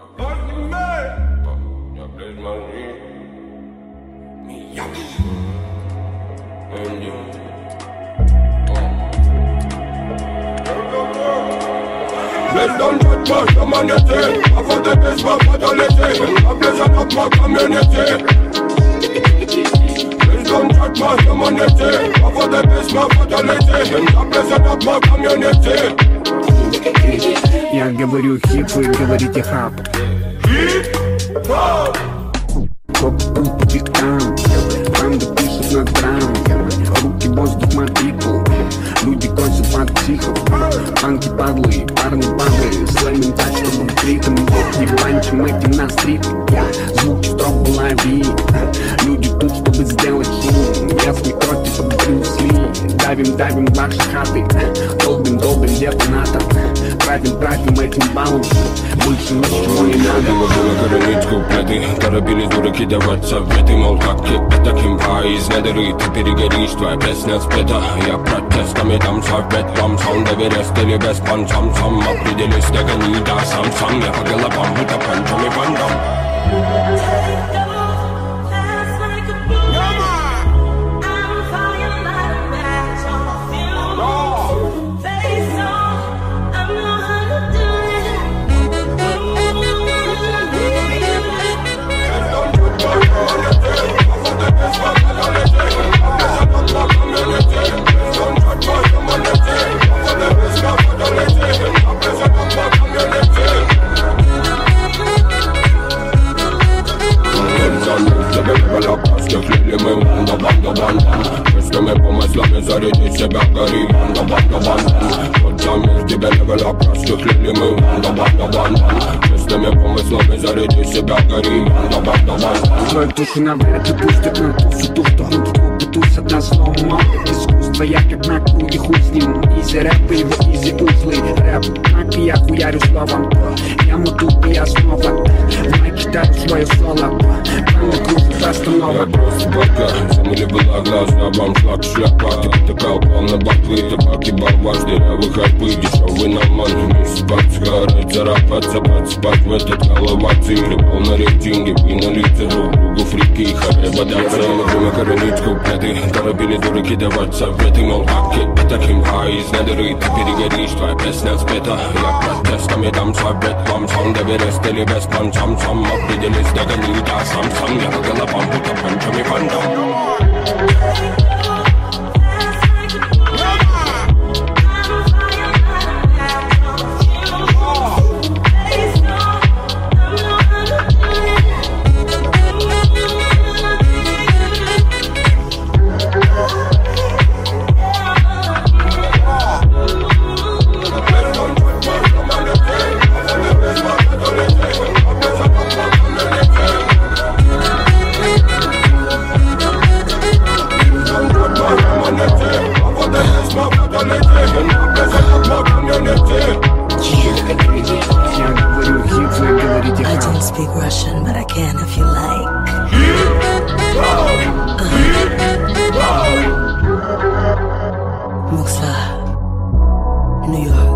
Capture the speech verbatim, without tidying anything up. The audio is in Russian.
Miyagi. Let's don't judge my humanity. I for the best my fatality. I bless up my community. Let's don't judge my humanity. I for the best my fatality. I bless up my community. Я говорю хип, вы говорите хап. Хип-хоп. Коп-пул по пикам. Панда пишет на драм. Руки воздух мотикул. Люди косят под психов. Панки падлы, парни падлы. Слэмим так, чтобы критом. Не банчим эти на стрит. Звуки строк в голове. Люди тут, чтобы сделать хим. Ясный кровь, типа Брюс Ли. Давим, давим ваши хаты. Долбим, долбим детонатор. Правим, правим этим баллом. Больше ничего не надо. Было, было коронить куплеты. Торопились дураки давать советы. Мол, как это кимпа из недоры. Ты перегоришь, твоя песня спета. Я протестами дам совет вам. Сам доверясь или без панцам. Сам определись, догони, да, сам, сам. Я по головам, будто панчами пандам. Банда, банда, банда. Чистыми помыслами заряди себя, гори. Банда, банда, банда. Тот за мир тебя левела, простыхлили мы. Банда, банда, банда. Чистыми помыслами заряди себя, гори. Банда, банда, банда. Твою душу навряд ли пустят на туфу. Туф, то руки клубы тусят на слому. Искусство я как на круге, хуй с ним. Изи рэп и его изи узлы. Рэп, как и я хуярю словом. Я моту, и я снова в май читаю свое соло. Панда кружит останова. Я просто бока, замыли была глаза, вам шлак шляпа. Ты толпал на баклы, табаки, балваш, дырявый хайпы, дешевый наман. Месяц подсгарать, царапаться, подспать в этот головаций. Рыбал на рейтинге, вы на лице друг другу фрики, харе бодаться. Время коронить куплеты, торопили дураки давать советы. Мол, как это кимпа из недоры. Ты перегоришь, твоя песня спета. Я протестами дам совет вам. Сам доверясь или без панцам. Сам определись, догони, да, сам, сам. Я по головам, будто панчами пандам. I don't speak Russian, but I can if you like. Moskva, New York.